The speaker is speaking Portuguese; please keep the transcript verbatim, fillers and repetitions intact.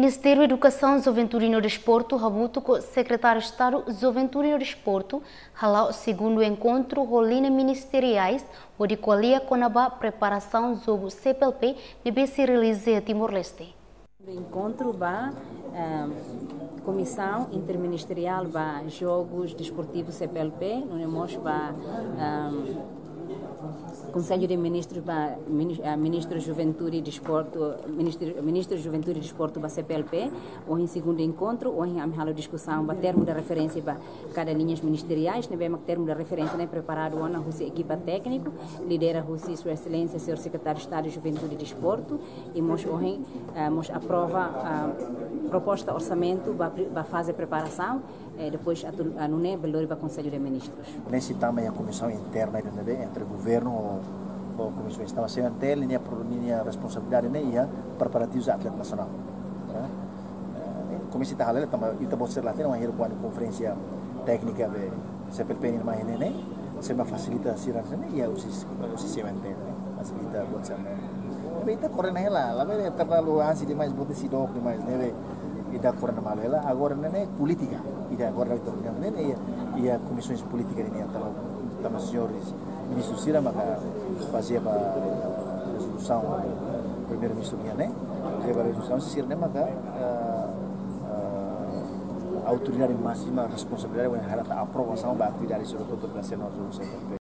Ministério da Educação, Juventude e Desporto, Rabuto, com o Secretário de Estado, Juventude e Desporto, halal segundo encontro rolina ministeriais, onde colia com a preparação do C P L P, deve se realizar Timor-Leste. O encontro va um, Comissão Interministerial va Jogos Desportivos C P L P, no Nemos va um, Conselho de Ministros va Ministro da Juventude e Desporto, Ministro, Ministro da Juventude e Desporto va C P L P, ou em segundo encontro, ou em a discussão va termo da referência va cada linhas ministeriais, ne vemos termo da referência ne preparado ona a equipa técnico, lidera a Sua Excelência, Senhor Secretário de Estado de Juventude e Desporto, e nós hoje nós aprova a proposta orçamento va fazer preparação, e depois a não é valor va Conselho de Ministros. Nesse tamanho a comissão interna entre o governo ou comissão estava sendo até linha por linha responsabilidade né ia preparativos atleta nacional. Komisi tahalal tambah itu bosser lah tem uma reunião conferência técnica de C P L P ni mais né se me facilita siran né ia o sistema interno facilita buat sana. Tapi itu correndo lá, lá vai terlalu ansi demais bote sidok demais né ida correndo mal lá agora né política ida agora itu né ia ia comissões políticas ini antara tambah senhores ministro Sira maka fazia para resolução do primeiro-ministro né leva a resolução se Sira maka a autoridade máxima responsabilidade vai harap aprovação da atividade sobre todo o nacional do C P L P.